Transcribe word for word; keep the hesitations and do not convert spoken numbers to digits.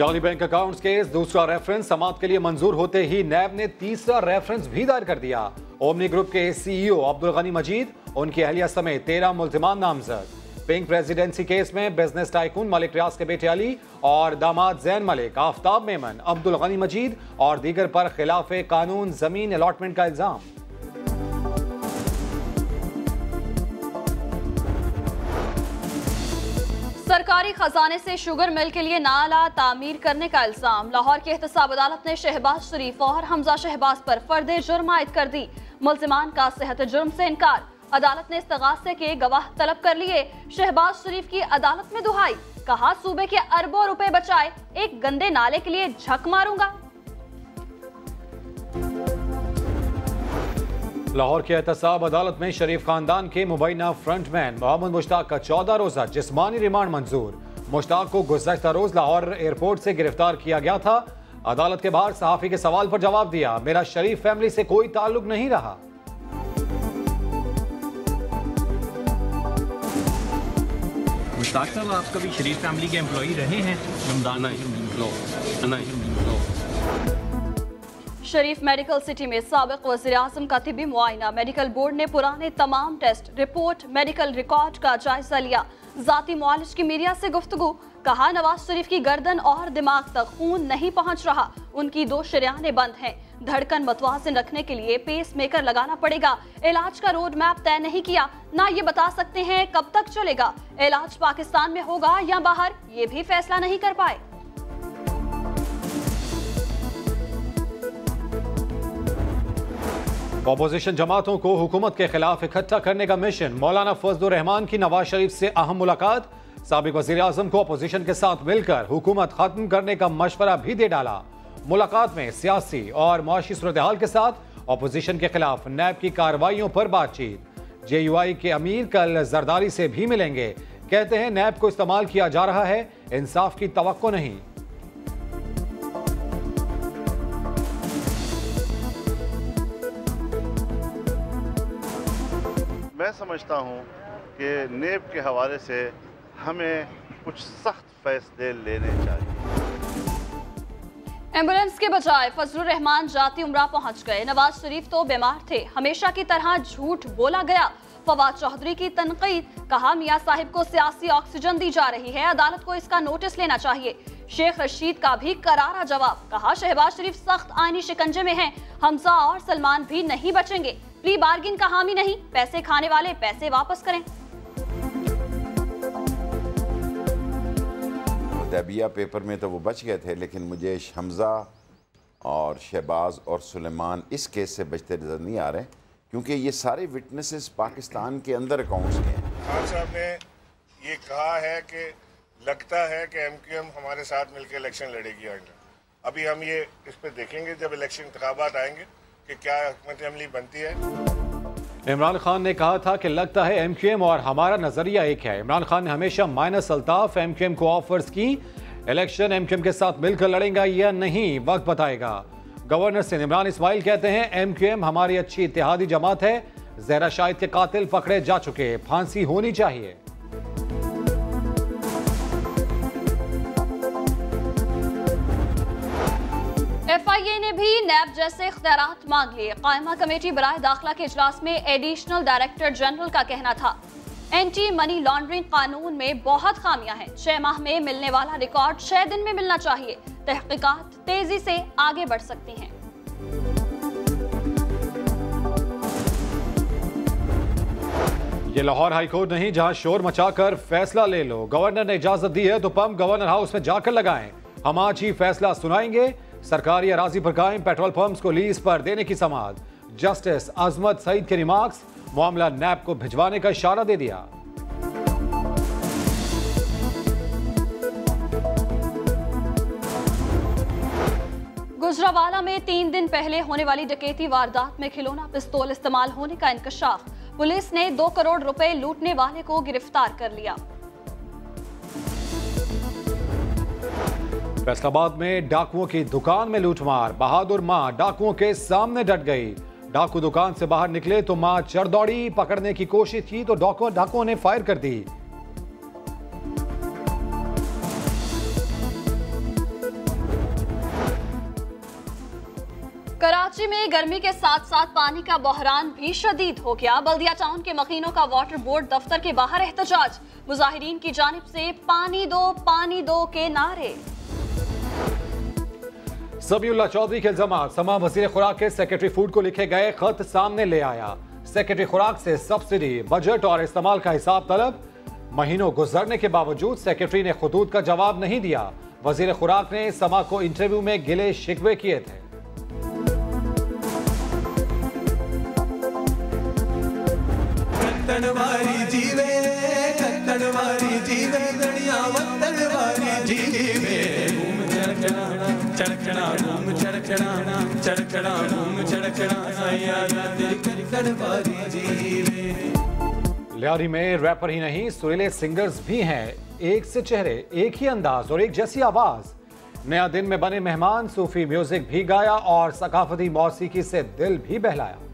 जाली bank accounts case दूसरा reference समाअत के लिए मंजूर होते ही नैब ने तीसरा रेफरेंस भी दायर कर दिया। ओमनी ग्रुप के सीईओ अब्दुल गनी मजीद, उनकी अहलिया समेत तेरह मुल्जिमान नामजद। पिंक प्रेसिडेंसी केस में बिजनेस टाइकून मलिक रियाज के बेटे अली और दामाद जैन मलिक, आफ्ताब मेमन, अब्दुल गनी मजीद और दीगर पर खिलाफ कानून जमीन अलॉटमेंट का इल्जाम। सरकारी खजाने से शुगर मिल के लिए नाला तामीर करने का इल्जाम। लाहौर की एहतसाब अदालत ने शहबाज शरीफ और हमजा शहबाज पर फर्द जुर्म आयद कर दी। मुल्जिमान का सेहत जुर्म से इनकार। अदालत ने इस्तगासे के गवाह तलब कर लिए। शहबाज शरीफ की अदालत में दुहाई, कहा सूबे के अरबों रुपए बचाए, एक गंदे नाले के लिए झक मारूंगा। लाहौर की एहतसाब अदालत में शरीफ खानदान के मुबैना फ्रंटमैन मोहम्मद मुश्ताक का चौदह रोजा जिस्मानी रिमांड मंजूर। मुश्ताक को गुज़श्ता रोज लाहौर एयरपोर्ट से गिरफ्तार किया गया था। अदालत के बाहर सहाफी के सवाल पर जवाब दिया, मेरा शरीफ फैमिली से कोई ताल्लुक नहीं रहा। मुश्ताक साहब, आप कभी शरीफ फैमिली के एम्प्लॉई रहे हैं? शरीफ मेडिकल सिटी में साबिक वज़ीर आज़म का तिबी मुआयना। मेडिकल बोर्ड ने पुराने तमाम टेस्ट रिपोर्ट मेडिकल रिकॉर्ड का जायजा लिया। जाती मुआलिज की मीडिया से गुफ्तगू, कहा नवाज शरीफ की गर्दन और दिमाग तक खून नहीं पहुंच रहा, उनकी दो शरियाने बंद हैं। धड़कन मतवाज़िन रखने के लिए पेस मेकर लगाना पड़ेगा। इलाज का रोड मैप तय नहीं किया, ना ये बता सकते हैं कब तक चलेगा। इलाज पाकिस्तान में होगा या बाहर, ये भी फैसला नहीं कर पाए। अपोजिशन जमातों को हुकूमत के खिलाफ इकट्ठा करने का मिशन। मौलाना फजलुर रहमान की नवाज शरीफ से अहम मुलाकात। साबिक वज़ीर आज़म को अपोजिशन के साथ मिलकर हुकूमत खत्म करने का मशवरा भी दे डाला। मुलाकात में सियासी और मुआशी सूरत-ए-हाल के साथ अपोजिशन के खिलाफ नैब की कार्रवाइयों पर बातचीत। जे यू आई के अमीर कल जरदारी से भी मिलेंगे, कहते हैं नैब को इस्तेमाल किया जा रहा है, इंसाफ की तवक्को नहीं। मैं समझता हूँ कि नेब के हवाले से हमें कुछ सख्त फैसले लेने चाहिए। एम्बुलेंस के बजाय फजलुर रहमान जाती उमरा पहुंच गए। नवाज शरीफ तो बीमार थे, हमेशा की तरह झूठ बोला गया। फवाद चौधरी की तनकीद, कहा मियां साहिब को सियासी ऑक्सीजन दी जा रही है, अदालत को इसका नोटिस लेना चाहिए। शेख रशीद का भी करारा जवाब, कहा शहबाज शरीफ सख्त आईनी शिकंजे में हैं, हमजा और सलमान भी नहीं बचेंगे। प्री बार्गिन का हामी नहीं, पैसे खाने वाले पैसे वापस करें। हुदैबिया पेपर में तो वो बच गए थे, लेकिन मुझे हमजा और शहबाज और सुलेमान इस केस से बचते नजर नहीं आ रहे, क्योंकि ये सारे विटनेसेस पाकिस्तान के अंदर अकाउंट्स के हैं। खान साहब ने ये कहा है कि लगता है कि एमक्यूएम हमारे साथ मिलकर इलेक्शन लड़ेगी आगे। अभी हम ये इस पर देखेंगे जब इलेक्शन इंतखाबात आएंगे कि क्या हुकूमत अमली बनती है। इमरान खान ने कहा था कि लगता है एमक्यूएम और हमारा नजरिया एक है। इमरान खान ने हमेशा माइनस अल्ताफ एमक्यूएम को ऑफर्स की। इलेक्शन एमक्यूएम के साथ मिलकर लड़ेगा या नहीं, वक्त बताएगा। गवर्नर सिंध इमरान इस्माइल कहते हैं एमक्यूएम हमारी अच्छी इत्तेहादी जमात है। जहरा शाहिद के कातिल पकड़े जा चुके, फांसी होनी चाहिए। एफ आई ए ने भी नैब जैसे इख्तियारात मांग लिए। कायमा कमेटी बराए दाखिला के इजलास में एडिशनल डायरेक्टर जनरल का कहना था, एंटी मनी लॉन्ड्रिंग कानून में बहुत खामियां हैं। छह माह में मिलने वाला रिकॉर्ड छह दिन में मिलना चाहिए। तहकीकात तेजी से आगे बढ़ सकती हैं। ये लाहौर हाईकोर्ट नहीं जहां शोर मचाकर फैसला ले लो। गवर्नर ने इजाजत दी है तो पंप गवर्नर हाउस में जाकर लगाएं। हम आज ही फैसला सुनाएंगे। सरकारी अराजी पर कायम पेट्रोल पंप्स को लीज पर देने की समाअत। जस्टिस अजमत सईद के रिमार्क्स, मामला नैब को भिजवाने का इशारा दे दिया। गुजरावाला में तीन दिन पहले होने वाली डकैती वारदात में खिलौना पिस्तौल इस्तेमाल होने का इंकशाफ। पुलिस ने दो करोड़ रुपए लूटने वाले को गिरफ्तार कर लिया। फैसलाबाद में डाकुओं की दुकान में लूटमार। बहादुर मां डाकुओं के सामने डट गई। डाकू दुकान से बाहर निकले तो मां चढ़ दौड़ी। पकड़ने की कोशिश की तो डाकुओं डाकुओं ने फायर कर दी। कराची में गर्मी के साथ साथ पानी का बहरान भी शदीद हो गया। बल्दिया टाउन के मकीनों का वाटर बोर्ड दफ्तर के बाहर एहतजाज, मुजाहिरीन की जानिब से पानी दो पानी दो के नारे। समीउल्लाह चौधरी के इल्जाम, समा वजीर खुराक के सेक्रेटरी फूड को लिखे गए खत सामने ले आया। सेक्रेटरी खुराक से सब्सिडी, बजट और इस्तेमाल का हिसाब तलब। महीनों गुजरने के बावजूद सेक्रेटरी ने खुतूत का जवाब नहीं दिया। वजीर खुराक ने समा को इंटरव्यू में गिले शिकवे किए थे। लियारी में रैपर ही नहीं सुरीले सिंगर्स भी हैं। एक से चेहरे, एक ही अंदाज और एक जैसी आवाज। नया दिन में बने मेहमान सूफी म्यूजिक भी गाया और सकाफती मौसीकी से दिल भी बहलाया।